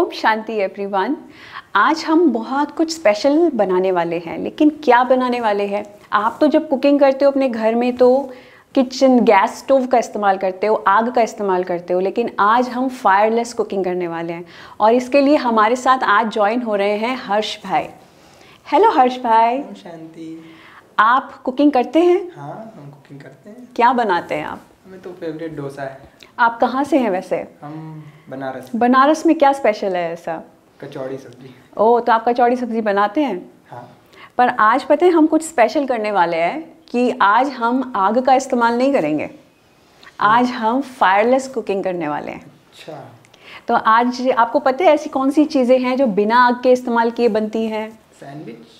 Om Shanti everyone. आज हम बहुत कुछ स्पेशल बनाने वाले हैं, लेकिन क्या बनाने वाले हैं? आप तो जब कुकिंग करते हो अपने घर में तो किचन गैस स्टोव का इस्तेमाल करते हो, आग का इस्तेमाल करते हो, लेकिन आज हम फायरलेस कुकिंग करने वाले हैं। और इसके लिए हमारे साथ आज ज्वाइन हो रहे हैं हर्ष भाई। हेलो हर्ष भाई। ओम शांति। आप कुकिंग करते हैं? हाँ, हम कुकिंग करते हैं। क्या बनाते हैं आप? हमें तो फेवरेट डोसा है। आप कहाँ से हैं वैसे? हम बनारस। बनारस में क्या स्पेशल है ऐसा? कचौड़ी सब्जी। ओह, तो आप कचौड़ी सब्जी बनाते हैं? हाँ। पर आज पता है हम कुछ स्पेशल करने वाले हैं कि आज हम आग का इस्तेमाल नहीं करेंगे। आज हम फायरलेस कुकिंग करने वाले हैं। अच्छा। तो आज आपको पता है ऐसी कौन सी चीज़ें हैं जो बिना आग के इस्तेमाल किए बनती हैं? सैंडविच।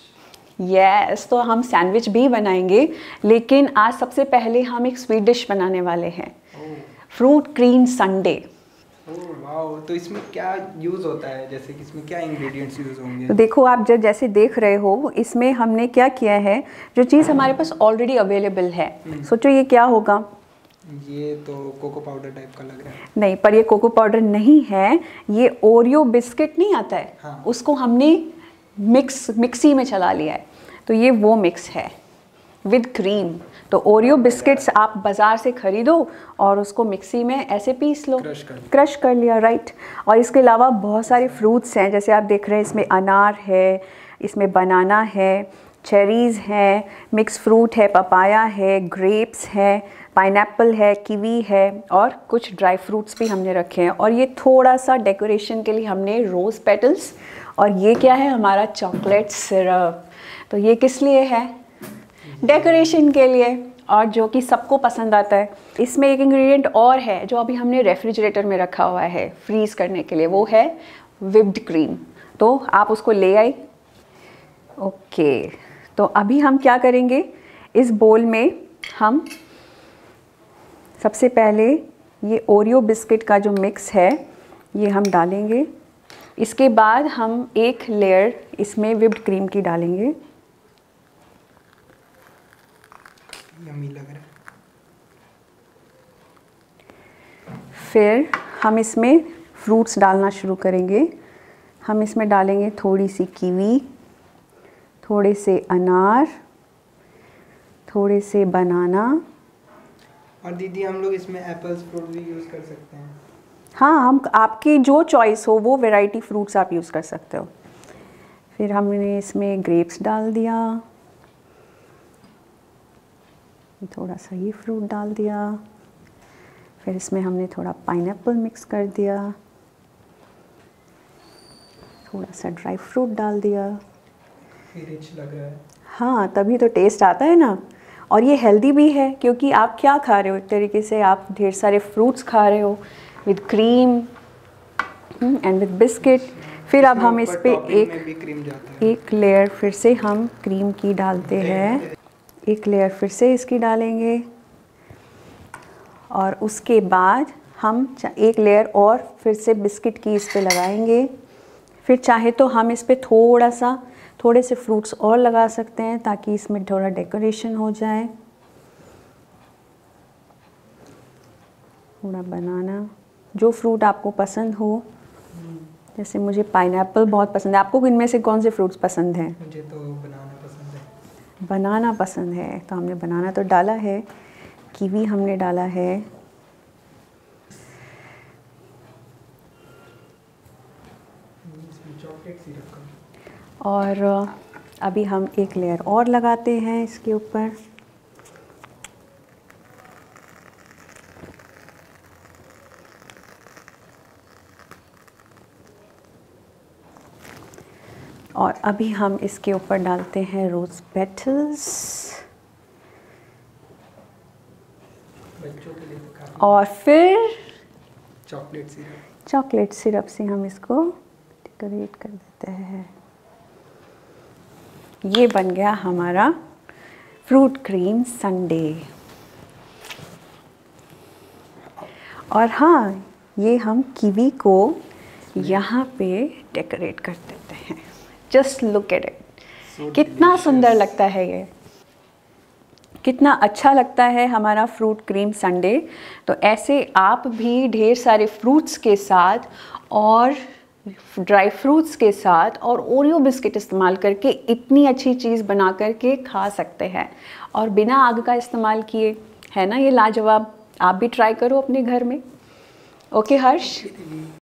यस, तो हम सैंडविच भी बनाएंगे, लेकिन आज सबसे पहले हम एक स्वीट डिश बनाने वाले हैं, फ्रूट क्रीम संडे। ओह वाह, तो इसमें क्या यूज़ होता है? जैसे कि इसमें क्या इंग्रेडिएंट्स यूज़ होंगे? तो देखो, आप जैसे देख रहे हो, इसमें हमने क्या किया है, जो चीज़ हमारे पास ऑलरेडी अवेलेबल है। सोचो ये क्या होगा? ये तो कोको पाउडर टाइप का लग रहा है। नहीं, पर ये कोको पाउडर नहीं है, ये ओरियो बिस्किट नहीं आता है। हाँ। उसको हमने मिक्सी में चला लिया है, तो ये वो मिक्स है विद क्रीम। तो ओरियो बिस्किट्स आप बाज़ार से ख़रीदो और उसको मिक्सी में ऐसे पीस लो, क्रश कर लिया, राइट। और इसके अलावा बहुत सारे फ्रूट्स हैं, जैसे आप देख रहे हैं, इसमें अनार है, इसमें बनाना है, चेरीज़ हैं, मिक्स फ्रूट है, पपाया है, ग्रेप्स है, पाइनएप्पल है, कीवी है, और कुछ ड्राई फ्रूट्स भी हमने रखे हैं। और ये थोड़ा सा डेकोरेशन के लिए हमने रोज़ पेटल्स, और ये क्या है, हमारा चॉकलेट सिरप। तो ये किस लिए है? डेकोरेशन के लिए, और जो कि सबको पसंद आता है। इसमें एक इंग्रेडिएंट और है जो अभी हमने रेफ्रिजरेटर में रखा हुआ है फ्रीज़ करने के लिए, वो है व्हिप्ड क्रीम। तो आप उसको ले आई। ओके, तो अभी हम क्या करेंगे, इस बोल में हम सबसे पहले ये ओरियो बिस्किट का जो मिक्स है ये हम डालेंगे। इसके बाद हम एक लेयर इसमें व्हिप्ड क्रीम की डालेंगे। यम्मी लग रहा है। फिर हम इसमें फ्रूट्स डालना शुरू करेंगे। हम इसमें डालेंगे थोड़ी सी कीवी, थोड़े से अनार, थोड़े से बनाना। और दीदी, हम लोग इसमें एप्पल्स फ्रूट भी यूज़ कर सकते हैं? हाँ, हम आपकी जो चॉइस हो वो वैरायटी फ्रूट्स आप यूज़ कर सकते हो। फिर हमने इसमें ग्रेप्स डाल दिया, थोड़ा सा ये फ्रूट डाल दिया, फिर इसमें हमने थोड़ा पाइनएप्पल मिक्स कर दिया, थोड़ा सा ड्राई फ्रूट डाल दिया। रिच लग रहा है। हाँ, तभी तो टेस्ट आता है ना। और ये हेल्दी भी है, क्योंकि आप क्या खा रहे हो, एक तरीके से आप ढेर सारे फ्रूट्स खा रहे हो with cream and with biscuit. फिर अब हम इस पे एक लेयर फिर से हम क्रीम की डालते हैं, एक लेयर फिर से इसकी डालेंगे, और उसके बाद हम एक लेयर और फिर से बिस्किट की इस पे लगाएंगे। फिर चाहे तो हम इस पे थोड़े से फ्रूट्स और लगा सकते हैं, ताकि इसमें थोड़ा डेकोरेशन हो जाए। थोड़ा बनाना, जो फ्रूट आपको पसंद हो। जैसे मुझे पाइनएप्पल बहुत पसंद है। आपको इनमें से कौन से फ्रूट्स पसंद हैं? मुझे तो बनाना पसंद है। बनाना पसंद है, तो हमने बनाना तो डाला है, कीवी हमने डाला है, चॉकलेट सिरप का। और अभी हम एक लेयर और लगाते हैं इसके ऊपर। और अभी हम इसके ऊपर डालते हैं रोज़ पेटल्स, बच्चों के लिए तो काफी। और फिर चॉकलेट सिरप से हम इसको डेकोरेट कर देते हैं। ये बन गया हमारा फ्रूट क्रीम संडे। और हाँ, ये हम कीवी को यहाँ पे डेकोरेट कर देते हैं। जस्ट लुक एट इट, कितना सुंदर लगता है ये, कितना अच्छा लगता है हमारा फ्रूट क्रीम संडे। तो ऐसे आप भी ढेर सारे फ्रूट्स के साथ और ड्राई फ्रूट्स के साथ और ओरियो बिस्किट इस्तेमाल करके इतनी अच्छी चीज़ बना करके खा सकते हैं और बिना आग का इस्तेमाल किए। है ना ये लाजवाब? आप भी ट्राई करो अपने घर में। ओके हर्ष।